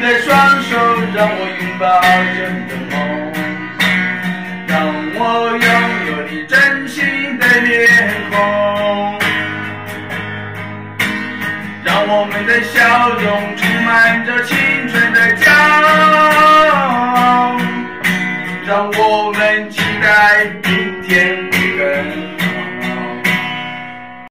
的双手，让我拥抱真的梦，让我拥有你真心的脸孔，让我们的笑容充满着青春的骄傲，让我们期待明天。